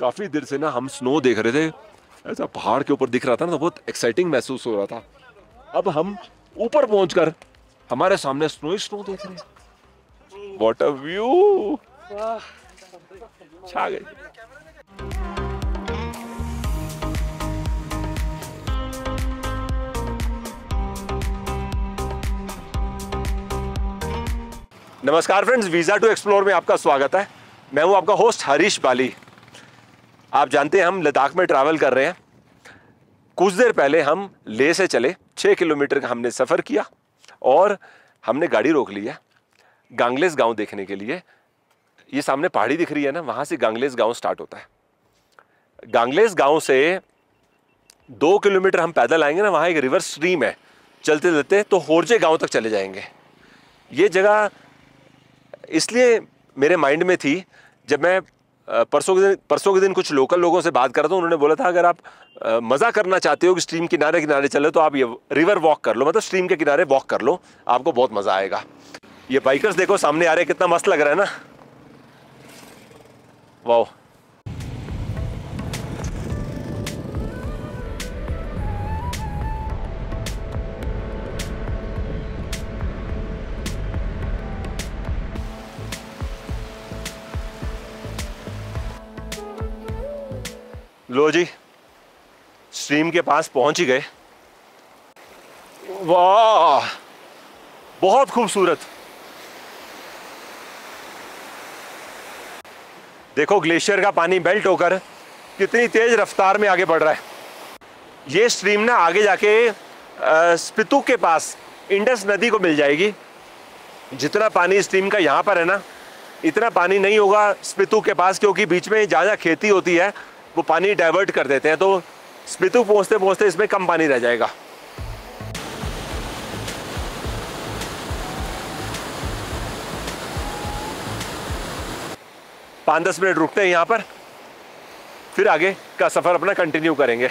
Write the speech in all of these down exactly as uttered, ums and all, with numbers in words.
काफी देर से ना हम स्नो देख रहे थे, ऐसा पहाड़ के ऊपर दिख रहा था ना, तो बहुत एक्साइटिंग महसूस हो रहा था। अब हम ऊपर पहुंचकर हमारे सामने स्नो ही स्नो देख रहे हैं। व्हाट अ व्यू, छा गई। नमस्कार फ्रेंड्स, वीजा टू एक्सप्लोर में आपका स्वागत है। मैं हूं आपका होस्ट हरीश बाली। आप जानते हैं हम लद्दाख में ट्रैवल कर रहे हैं। कुछ देर पहले हम लेह से चले, छः किलोमीटर का हमने सफ़र किया और हमने गाड़ी रोक ली है गांगलेस गांव देखने के लिए। ये सामने पहाड़ी दिख रही है ना, वहाँ से गांगलेस गांव स्टार्ट होता है। गांगलेस गांव से दो किलोमीटर हम पैदल आएंगे ना, वहाँ एक रिवर स्ट्रीम है, चलते चलते तो होरजे गांव तक चले जाएंगे। ये जगह इसलिए मेरे माइंड में थी, जब मैं परसों के दिन परसों के दिन कुछ लोकल लोगों से बात कर रहा था। उन्होंने बोला था अगर आप मज़ा करना चाहते हो कि स्ट्रीम किनारे किनारे चले तो आप ये रिवर वॉक कर लो, मतलब स्ट्रीम के किनारे वॉक कर लो, आपको बहुत मज़ा आएगा। ये बाइकर्स देखो सामने आ रहे हैं, कितना मस्त लग रहा है ना। वाह, लो जी, स्ट्रीम के पास पहुंच ही गए। वाह, बहुत खूबसूरत। देखो ग्लेशियर का पानी बेल्ट होकर कितनी तेज रफ्तार में आगे बढ़ रहा है। ये स्ट्रीम ना आगे जाके स्पितुक के पास इंडस नदी को मिल जाएगी। जितना पानी स्ट्रीम का यहाँ पर है ना, इतना पानी नहीं होगा स्पितुक के पास, क्योंकि बीच में जहाँ जहाँ खेती होती है वो पानी डाइवर्ट कर देते हैं, तो स्पितुक पहुँचते पहुँचते इसमें कम पानी रह जाएगा। पाँच दस मिनट रुकते हैं यहाँ पर, फिर आगे का सफ़र अपना कंटिन्यू करेंगे।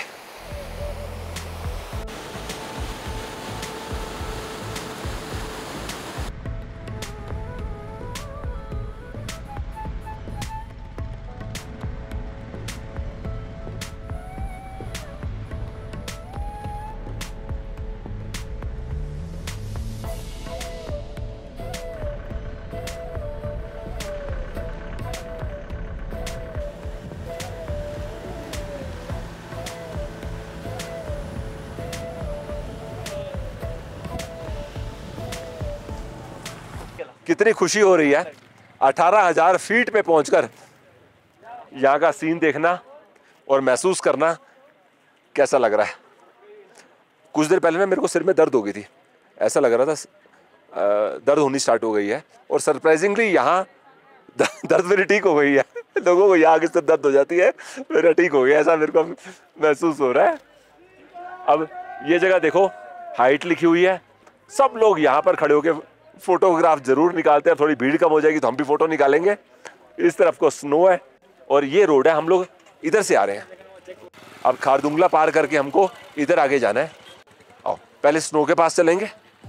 कितनी खुशी हो रही है अठारह हजार फीट पे पहुंचकर यहाँ का सीन देखना और महसूस करना कैसा लग रहा है। कुछ देर पहले ना मेरे को सिर में दर्द हो गई थी, ऐसा लग रहा था दर्द होनी स्टार्ट हो गई है, और सरप्राइजिंगली यहाँ दर्द मेरी ठीक हो गई है। लोगों को यहाँ किस तरह दर्द हो जाती है, मेरा ठीक हो गया, ऐसा मेरे को महसूस हो रहा है। अब ये जगह देखो, हाइट लिखी हुई है, सब लोग यहाँ पर खड़े होकर फोटोग्राफ जरूर निकालते हैं। थोड़ी भीड़ कम हो जाएगी तो हम भी फोटो निकालेंगे। इस तरफ को स्नो है और ये रोड है, हम लोग इधर से आ रहे हैं। अब खारदुंगला पार करके हमको इधर आगे जाना है। आओ पहले स्नो के पास चलेंगे।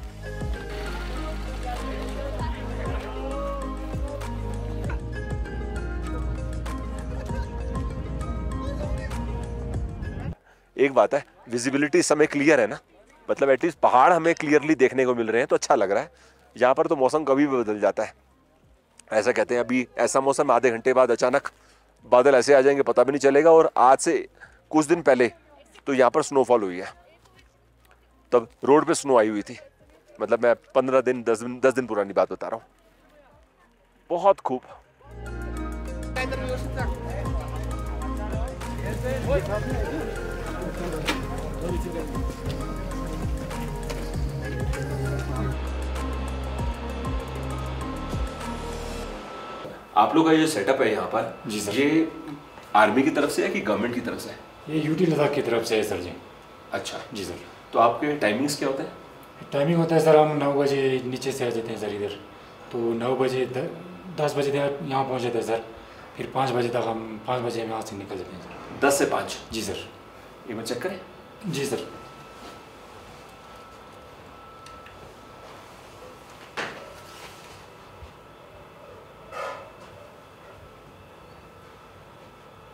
एक बात है, विजिबिलिटी इस समय क्लियर है ना, मतलब एटलीस्ट पहाड़ हमें क्लियरली देखने को मिल रहे हैं, तो अच्छा लग रहा है। यहाँ पर तो मौसम कभी भी बदल जाता है। ऐसा कहते हैं अभी ऐसा मौसम, आधे घंटे बाद अचानक बादल ऐसे आ जाएंगे पता भी नहीं चलेगा। और आज से कुछ दिन पहले तो यहाँ पर स्नोफॉल हुई है, तब रोड पे स्नो आई हुई थी। मतलब मैं पंद्रह दिन दस दिन दस दिन पुरानी बात बता रहा हूँ। बहुत खूब। आप लोग का ये सेटअप है यहाँ पर, जी सर, ये आर्मी की तरफ से है कि गवर्नमेंट की तरफ से है? ये यूटी लद्दाख की तरफ से है सर जी। अच्छा जी सर। तो आपके टाइमिंग्स क्या होते हैं? टाइमिंग होता है सर, हम नौ बजे नीचे से आ जाते हैं सर इधर, तो नौ बजे दस बजे तक यहाँ पहुँच जाते हैं सर। फिर पाँच बजे तक हम पाँच बजे हम यहाँ से निकल जाते हैं सर। दस से पाँच? जी सर। ये मैं चेक करें? जी सर।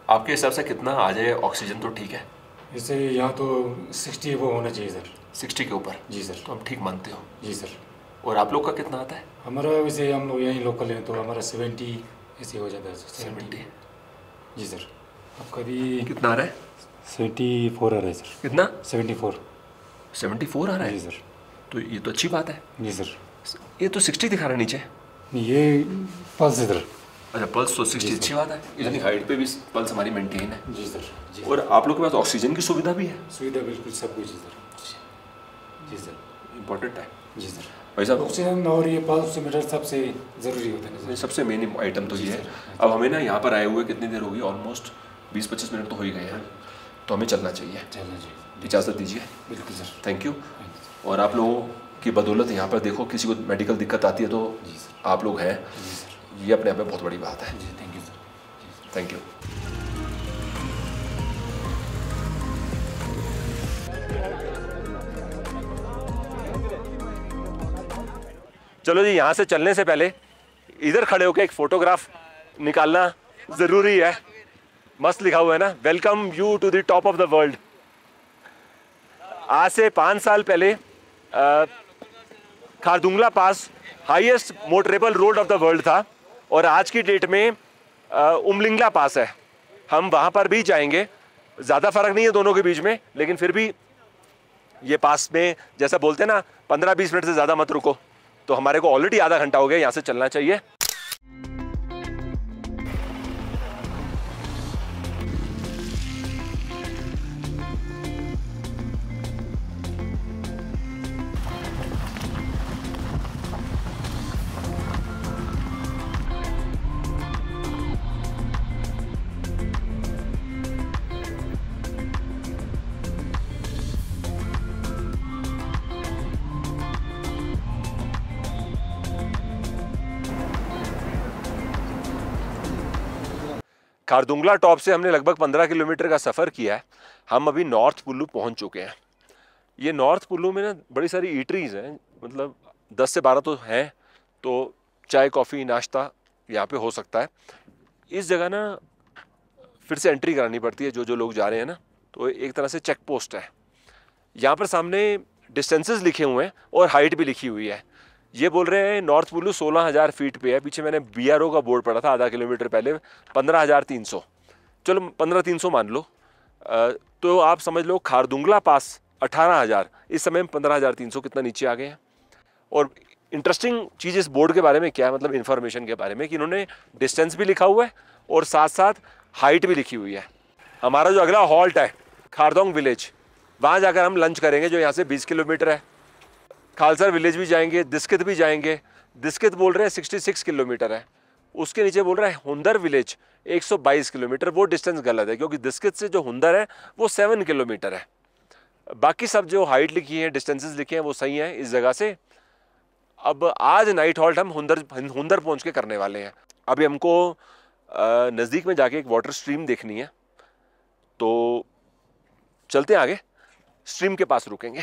आपके हिसाब से कितना आ जाए ऑक्सीजन तो ठीक है? जैसे यहाँ तो सिक्सटी वो होना चाहिए सर। सिक्सटी के ऊपर? जी सर। तो हम ठीक मानते हो? जी सर। और आप लोग का कितना आता है? हमारा वैसे हम लोग यहीं लोकल हैं तो हमारा सेवेंटी ऐसे हो जाता है। सेवेंटी? जी सर। अब कभी कितना आ रहा है? सेवेंटी फोर आ रहा है सर। कितना? Seventy four. सेवेंटी फोर आ रहा है? जी सर। तो ये तो अच्छी बात है। जी सर। ये तो सिक्सटी दिखा रहा है नीचे। ये पल्स है सर। अच्छा, पल्स तो सिक्सटी अच्छी बात है। इतनी हाइट पे भी पल्स हमारी मेंटेन है। जी सर। जी। और आप लोग के पास ऑक्सीजन की सुविधा भी है? सुविधा बिल्कुल सब कुछ है सर। जी सर। इम्पोर्टेंट है। जी सर। भाई साहब, ऑक्सीजन और ये पल्स ऑक्सीमीटर सबसे ज़रूरी होता है ये सबसे मेन आइटम तो ये है। सर। अब हमें ना यहाँ पर आए हुए कितनी देर होगी? ऑलमोस्ट बीस पच्चीस मिनट तो हो ही गए हैं, तो हमें चलना चाहिए। चलना चाहिए। इजाज़त दीजिए। बिल्कुल सर। Thank you. और आप लोगों की बदौलत यहाँ पर देखो, किसी को मेडिकल दिक्कत आती है तो जी सर। आप लोग हैं, जी सर। ये अपने आप में बहुत बड़ी बात है। जी thank you sir. Thank you. चलो जी, यहाँ से चलने से पहले इधर खड़े होकर एक फोटोग्राफ निकालना ज़रूरी है। मस्त लिखा हुआ है ना, welcome you to the top of the world. आज से पाँच साल पहले आ, Khardungla pass highest motorable road of the world था, और आज की डेट में आ, उमलिंगला पास है। हम वहाँ पर भी जाएंगे। ज़्यादा फर्क नहीं है दोनों के बीच में, लेकिन फिर भी ये पास में जैसा बोलते हैं ना, पंद्रह बीस मिनट से ज़्यादा मत रुको। तो हमारे को ऑलरेडी आधा घंटा हो गया, यहाँ से चलना चाहिए। खारदुंगला टॉप से हमने लगभग पंद्रह किलोमीटर का सफ़र किया है। हम अभी नॉर्थ कुल्लू पहुंच चुके हैं। ये नॉर्थ कुल्लू में ना बड़ी सारी ईटरीज हैं, मतलब दस से बारह तो हैं, तो चाय कॉफ़ी नाश्ता यहाँ पे हो सकता है। इस जगह ना फिर से एंट्री करानी पड़ती है जो जो लोग जा रहे हैं ना, तो एक तरह से चेक पोस्ट है। यहाँ पर सामने डिस्टेंसेस लिखे हुए हैं और हाइट भी लिखी हुई है। ये बोल रहे हैं नॉर्थ कुल्लू सोलह हज़ार फीट पे है। पीछे मैंने बी आर ओ का बोर्ड पढ़ा था आधा किलोमीटर पहले, पंद्रह हज़ार तीन सौ। चलो पंद्रह तीन सौ मान लो, तो आप समझ लो खारदुंगला पास अठारह हज़ार, इस समय में पंद्रह हज़ार तीन सौ कितना नीचे आ गए हैं। और इंटरेस्टिंग चीज़ इस बोर्ड के बारे में क्या है, मतलब इन्फॉर्मेशन के बारे में, कि इन्होंने डिस्टेंस भी लिखा हुआ है और साथ साथ हाइट भी लिखी हुई है। हमारा जो अगला हॉल्ट है खारदोंग विलेज, वहाँ जाकर हम लंच करेंगे, जो यहाँ से बीस किलोमीटर है। खालसर विलेज भी जाएंगे, दिस्कित भी जाएंगे। दिस्कित बोल रहे हैं छियासठ किलोमीटर है। उसके नीचे बोल रहा है हुंदर विलेज एक सौ बाईस किलोमीटर। वो डिस्टेंस गलत है, क्योंकि दिस्कित से जो हुंदर है वो सात किलोमीटर है। बाकी सब जो हाइट लिखी है, डिस्टेंसेस लिखे हैं, वो सही हैं इस जगह से। अब आज नाइट हॉल्ट हम हुंदर हुंदर पहुँच के करने वाले हैं। अभी हमको नज़दीक में जाके एक वाटर स्ट्रीम देखनी है, तो चलते हैं आगे, स्ट्रीम के पास रुकेंगे।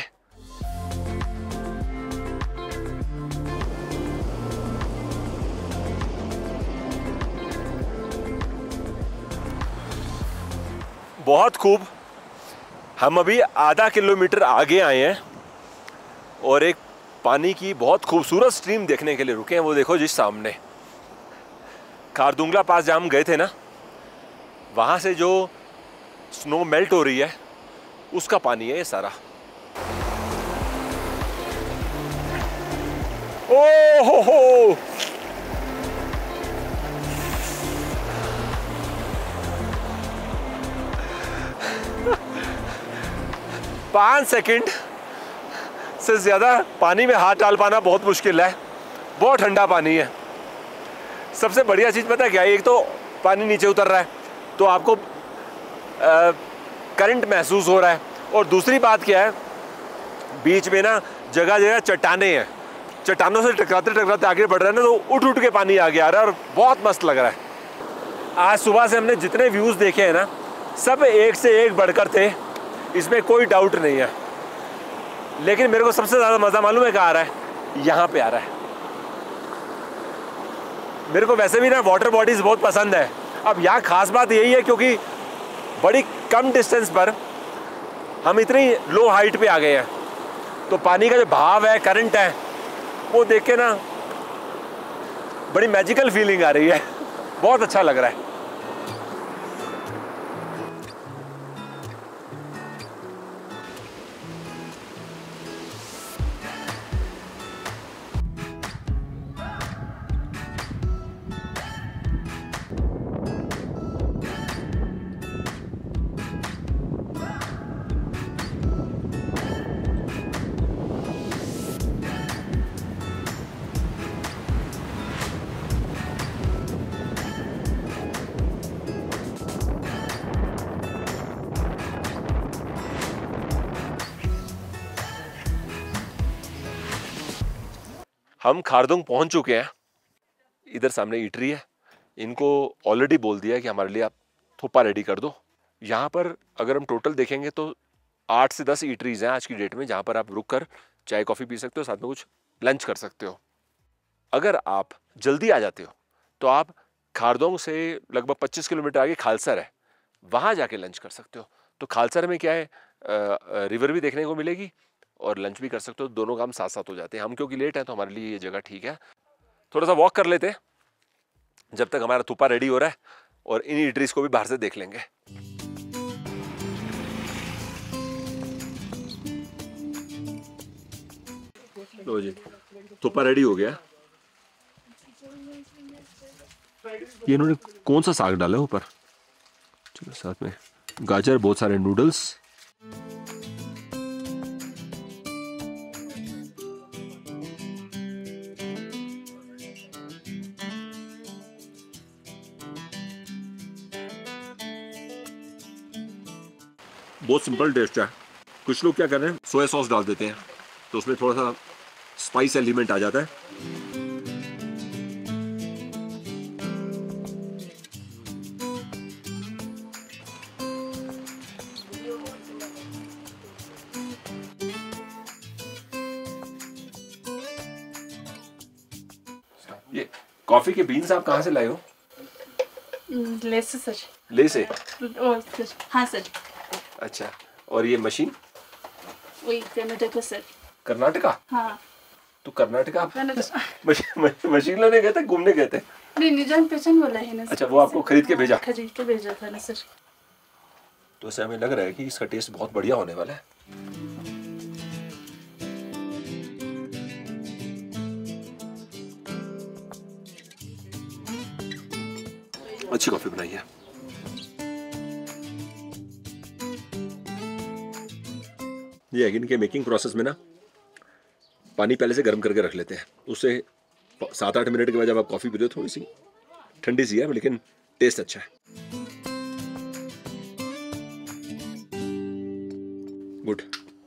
बहुत खूब, हम अभी आधा किलोमीटर आगे आए हैं और एक पानी की बहुत खूबसूरत स्ट्रीम देखने के लिए रुके हैं। वो देखो जिस सामने खारदुंगला पास जहाँ हम गए थे ना, वहाँ से जो स्नो मेल्ट हो रही है उसका पानी है ये सारा। ओ हो हो, पाँच सेकंड से ज़्यादा पानी में हाथ डाल पाना बहुत मुश्किल है। बहुत ठंडा पानी है। सबसे बढ़िया चीज़ पता है क्या है? एक तो पानी नीचे उतर रहा है तो आपको करंट महसूस हो रहा है, और दूसरी बात क्या है, बीच में ना जगह जगह चट्टाने हैं। चट्टानों से टकराते टकराते आगे बढ़ रहा है ना, तो उठ उठ के पानी आगे आ रहा है और बहुत मस्त लग रहा है। आज सुबह से हमने जितने व्यूज़ देखे हैं ना, सब एक से एक बढ़कर थे, इसमें कोई डाउट नहीं है। लेकिन मेरे को सबसे ज़्यादा मज़ा मालूम है कहाँ आ रहा है? यहाँ पे आ रहा है। मेरे को वैसे भी ना वाटर बॉडीज़ बहुत पसंद है। अब यहाँ खास बात यही है क्योंकि बड़ी कम डिस्टेंस पर हम इतनी लो हाइट पे आ गए हैं, तो पानी का जो बहाव है, करंट है, वो देख के ना बड़ी मैजिकल फीलिंग आ रही है, बहुत अच्छा लग रहा है। हम खारदुंग पहुंच चुके हैं। इधर सामने ईटरी है, इनको ऑलरेडी बोल दिया है कि हमारे लिए आप थोपा रेडी कर दो। यहाँ पर अगर हम टोटल देखेंगे तो आठ से दस ईटरीज हैं आज की डेट में, जहाँ पर आप रुक कर चाय कॉफ़ी पी सकते हो, साथ में कुछ लंच कर सकते हो। अगर आप जल्दी आ जाते हो तो आप खारदोंग से लगभग पच्चीस किलोमीटर आगे खालसर है, वहाँ जाके लंच कर सकते हो। तो खालसर में क्या है, रिवर भी देखने को मिलेगी और लंच भी कर सकते हो, दोनों काम साथ साथ हो जाते हैं। हम क्योंकि लेट हैं तो हमारे लिए ये जगह ठीक है। थोड़ा सा वॉक कर लेते हैं जब तक हमारा थुप्पा रेडी हो रहा है, और इन ईटरीज को भी बाहर से देख लेंगे। लो जी, थुप्पा रेडी हो गया। ये इन्होंने कौन सा साग डाला है ऊपर? चलो, साथ में गाजर, बहुत सारे नूडल्स। बहुत सिंपल टेस्ट है। कुछ लोग क्या कर रहे हैं, सोया सॉस डाल देते हैं, तो उसमें थोड़ा सा स्पाइस एलिमेंट आ जाता है। ये कॉफी के बीन्स आप कहाँ से लाए हो? ले से सर। ले से? ओ सर, हाँ सर। अच्छा, और ये मशीन? वही कर्नाटक सर। कर्नाटका? हाँ। तो कर्नाटका आप कर्नाटक मशीन लेने गए थे, घूमने गए थे? नहीं, निजान पहचान वाला है ना सर। अच्छा, वो आपको खरीद के भेजा? खरीद के भेजा था ना सर। तो ऐसे हमें लग रहा है कि इसका टेस्ट बहुत बढ़िया होने वाला है। अच्छी कॉफी बनाई है। ये है कि इनके मेकिंग प्रोसेस में ना पानी पहले से गर्म करके रख लेते हैं, उससे सात आठ मिनट के बाद जब आप कॉफी पी रहे हो थोड़ी सी ठंडी सी है, लेकिन टेस्ट अच्छा है। गुड।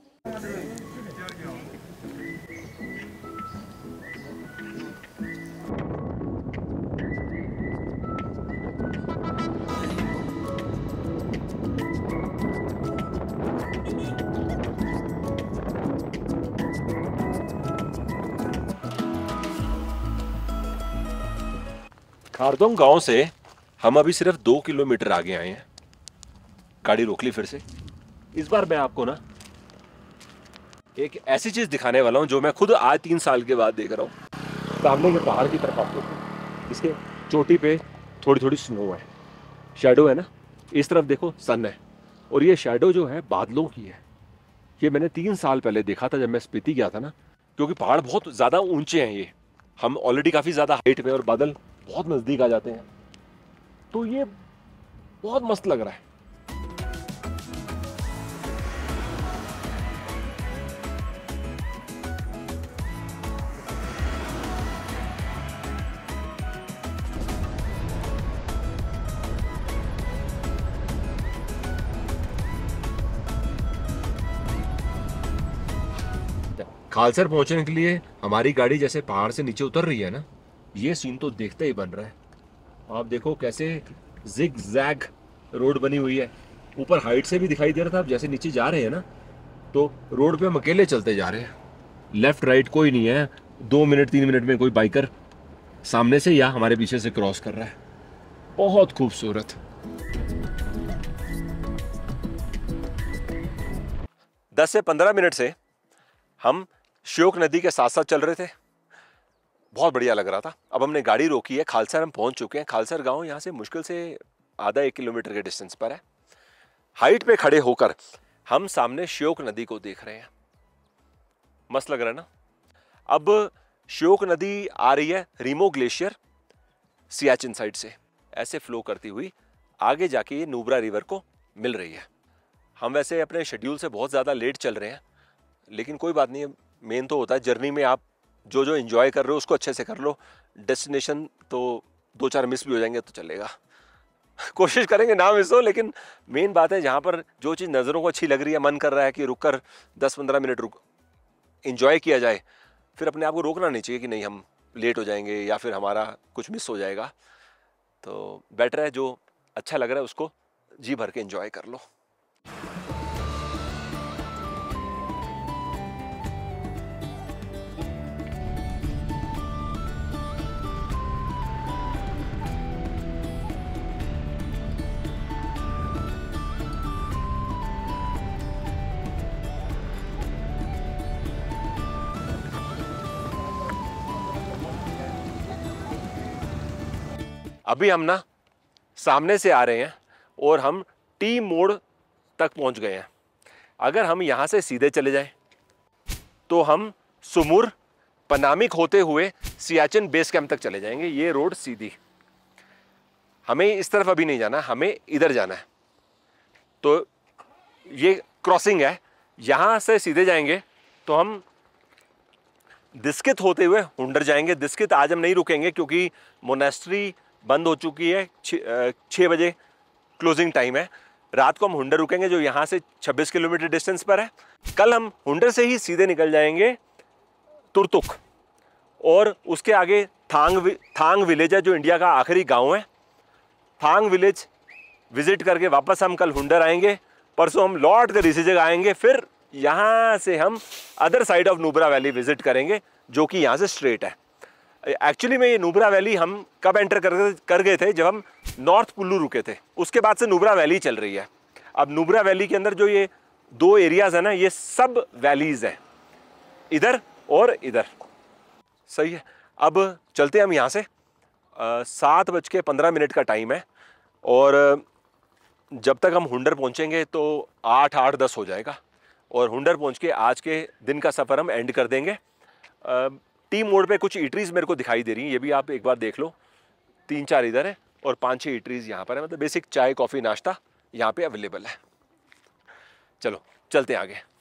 खारदोंग गांव से हम अभी सिर्फ दो किलोमीटर आगे आए हैं। गाड़ी रोक ली फिर से। इस बार मैं आपको ना एक ऐसी चीज दिखाने वाला हूं जो मैं खुद आज तीन साल के बाद देख रहा हूं। सामने के पहाड़ की तरफ आप देखो, इसके चोटी पे थोड़ी थोड़ी स्नो है, शैडो है ना। इस तरफ देखो सन है, और ये शैडो जो है बादलों की है। ये मैंने तीन साल पहले देखा था जब मैं स्पीति गया था ना, क्योंकि पहाड़ बहुत ज्यादा ऊंचे हैं। ये हम ऑलरेडी काफी ज्यादा हाइट पे और बादल बहुत नजदीक आ जाते हैं, तो ये बहुत मस्त लग रहा है। खालसर पहुंचने के लिए हमारी गाड़ी जैसे पहाड़ से नीचे उतर रही है ना, ये सीन तो देखते ही बन रहा है। आप देखो कैसे जिग जैग रोड बनी हुई है। ऊपर हाइट से भी दिखाई दे रहा था, अब जैसे नीचे जा रहे हैं ना तो रोड पे हम अकेले चलते जा रहे हैं। लेफ्ट राइट कोई नहीं है। दो मिनट तीन मिनट में कोई बाइकर सामने से या हमारे पीछे से क्रॉस कर रहा है। बहुत खूबसूरत। दस से पंद्रह मिनट से हम श्योक नदी के साथ साथ चल रहे थे, बहुत बढ़िया लग रहा था। अब हमने गाड़ी रोकी है, खालसर हम पहुंच चुके हैं। खालसर गांव यहाँ से मुश्किल से आधा एक किलोमीटर के डिस्टेंस पर है। हाइट पे खड़े होकर हम सामने श्योक नदी को देख रहे हैं, मस्त लग रहा है ना। अब श्योक नदी आ रही है रीमो ग्लेशियर सियाचिन साइड से, ऐसे फ्लो करती हुई आगे जाके ये नुब्रा रिवर को मिल रही है। हम वैसे अपने शेड्यूल से बहुत ज़्यादा लेट चल रहे हैं, लेकिन कोई बात नहीं है। मेन तो होता है जर्नी में आप जो जो एंजॉय कर रहे हो उसको अच्छे से कर लो। डेस्टिनेशन तो दो चार मिस भी हो जाएंगे तो चलेगा, कोशिश करेंगे ना मिस हो, लेकिन मेन बात है जहाँ पर जो चीज़ नज़रों को अच्छी लग रही है, मन कर रहा है कि रुक कर दस पंद्रह मिनट रुक एंजॉय किया जाए, फिर अपने आप को रोकना नहीं चाहिए कि नहीं हम लेट हो जाएंगे या फिर हमारा कुछ मिस हो जाएगा। तो बेटर है जो अच्छा लग रहा है उसको जी भर के एंजॉय कर लो। अभी हम ना सामने से आ रहे हैं और हम टी मोड़ तक पहुंच गए हैं। अगर हम यहाँ से सीधे चले जाएं तो हम सुमुर पनामिक होते हुए सियाचिन बेस कैंप तक चले जाएंगे। ये रोड सीधी, हमें इस तरफ अभी नहीं जाना, हमें इधर जाना है। तो ये क्रॉसिंग है, यहाँ से सीधे जाएंगे तो हम दिस्कित होते हुए हुंडर जाएंगे। दिस्कित आज हम नहीं रुकेंगे क्योंकि मोनेस्ट्री बंद हो चुकी है, छः बजे क्लोजिंग टाइम है। रात को हम हुंडर रुकेंगे जो यहाँ से छब्बीस किलोमीटर डिस्टेंस पर है। कल हम हुंडर से ही सीधे निकल जाएंगे तुर्तुक, और उसके आगे थांग थांग विलेज है जो इंडिया का आखिरी गांव है। थांग विलेज विजिट करके वापस हम कल हुंडर आएंगे। परसों हम लौट कर इसी जगह आएंगे, फिर यहाँ से हम other side of Nubra valley visit करेंगे जो कि यहाँ से स्ट्रेट है। एक्चुअली में ये नुब्रा वैली हम कब एंटर कर कर गए थे, जब हम नॉर्थ कुल्लू रुके थे, उसके बाद से नुब्रा वैली चल रही है। अब नुब्रा वैली के अंदर जो ये दो एरियाज है ना, ये सब वैलीज हैं, इधर और इधर। सही है, अब चलते हैं हम यहाँ से। सात बज के पंद्रह मिनट का टाइम है और जब तक हम हुंडर पहुँचेंगे तो आठ आठ दस हो जाएगा, और हुंडर पहुँच के आज के दिन का सफ़र हम एंड कर देंगे। टी मोड़ पे कुछ ईटरीज मेरे को दिखाई दे रही हैं, ये भी आप एक बार देख लो। तीन चार इधर है और पांच छह ईटरीज यहाँ पर है, मतलब बेसिक चाय कॉफ़ी नाश्ता यहाँ पे अवेलेबल है। चलो चलते हैं आगे।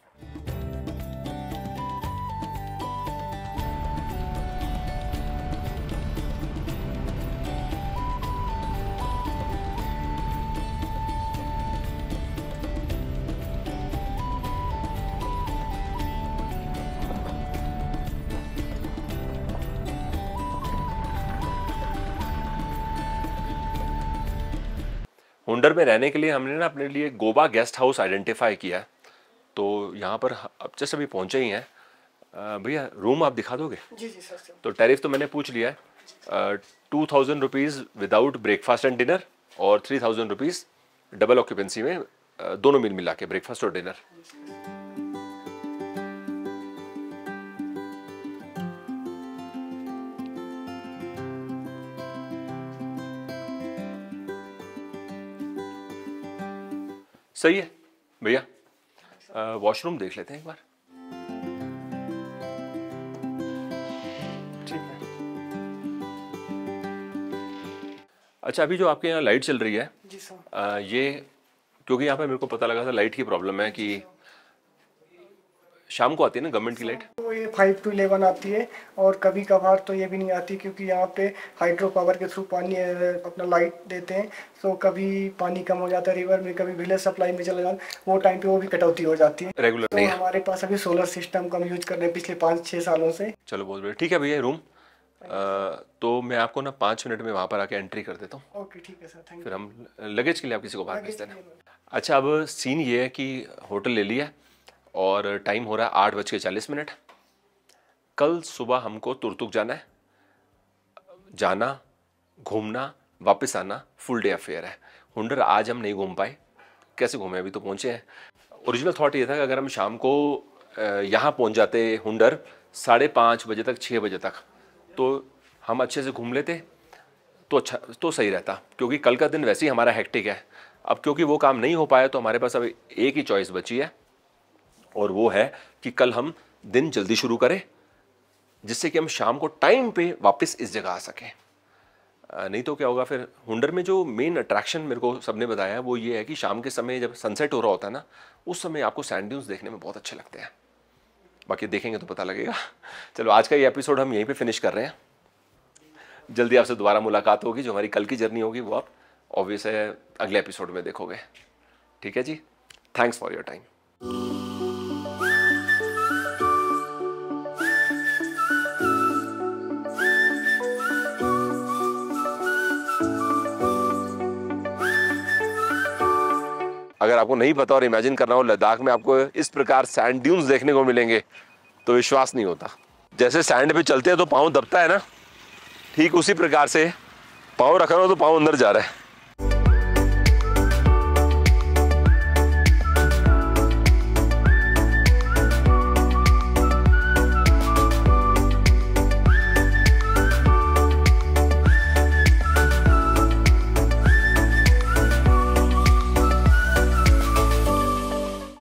हुंडर में रहने के लिए हमने ना अपने लिए गोबा गेस्ट हाउस आइडेंटिफाई किया। तो यहाँ पर अब जस्ट अभी पहुँचे ही हैं। भैया रूम आप दिखा दोगे? जी जी सर। तो टैरिफ तो मैंने पूछ लिया है, two thousand rupees without breakfast and dinner और three thousand rupees double occupancy में, uh, दोनों मील मिला के ब्रेकफास्ट और डिनर। सही है भैया, वॉशरूम देख लेते हैं एक बार। ठीक है। अच्छा, अभी जो आपके यहाँ लाइट चल रही है, जी सर। आ, ये क्योंकि यहाँ पे मेरे को पता लगा था लाइट की प्रॉब्लम है कि शाम को आती है ना गवर्नमेंट की लाइट। तो ये फाइव टू इलेवन आती है और कभी कभार तो ये भी नहीं आती क्योंकि यहाँ पे हाइड्रो पावर के थ्रू पानी अपना लाइट देते हैं। तो कभी पानी कम हो जाता है रिवर में, कभी विलेज सप्लाई में चला जाता है, वो टाइम पे वो भी कटौती हो जाती है। रेगुलर तो नहीं है। हमारे पास अभी सोलर सिस्टम का हम यूज कर रहे हैं पिछले पाँच छः सालों से। चलो बहुत बढ़िया, ठीक है भैया। रूम तो मैं आपको ना पाँच मिनट में वहाँ पर आके एंट्री कर देता हूँ। ओके ठीक है सर, थैंक फिर यू। हम लगेज के लिए आप किसी को बाहर भेज देना। लगेज के लिए। अच्छा, अब सीन ये है कि होटल ले लिया और टाइम हो रहा है आठ बज के चालीस मिनट। कल सुबह हमको तुर्तुक जाना है। जाना, घूमना, वापस आना, फुल डे अफेयर है। हुंडर आज हम नहीं घूम पाए, कैसे घूमे, अभी तो पहुँचे हैं। ओरिजिनल थॉट ये था कि अगर हम शाम को यहाँ पहुँच जाते हुंडर साढ़े पाँच बजे तक, छः बजे तक, तो हम अच्छे से घूम लेते तो अच्छा, तो सही रहता, क्योंकि कल का दिन वैसे ही हमारा हेक्टिक है। अब क्योंकि वो काम नहीं हो पाया तो हमारे पास अब एक ही चॉइस बची है, और वो है कि कल हम दिन जल्दी शुरू करें, जिससे कि हम शाम को टाइम पे वापस इस जगह आ सकें। नहीं तो क्या होगा फिर, हुंडर में जो मेन अट्रैक्शन मेरे को सबने बताया है वो ये है कि शाम के समय जब सनसेट हो रहा होता है ना, उस समय आपको सैंड ड्यून्स देखने में बहुत अच्छे लगते हैं। बाकी देखेंगे तो पता लगेगा। चलो आज का ये एपिसोड हम यहीं पे फिनिश कर रहे हैं। जल्दी आपसे दोबारा मुलाकात होगी। जो हमारी कल की जर्नी होगी वो आप ऑब्वियस है अगले एपिसोड में देखोगे। ठीक है जी, थैंक्स फॉर योर टाइम। अगर आपको नहीं पता और इमेजिन करना हो लद्दाख में आपको इस प्रकार सैंड ड्यून्स देखने को मिलेंगे तो विश्वास नहीं होता। जैसे सैंड पे चलते हैं तो पाँव दबता है ना, ठीक उसी प्रकार से पाँव रख रहा हो तो पाँव अंदर जा रहा है।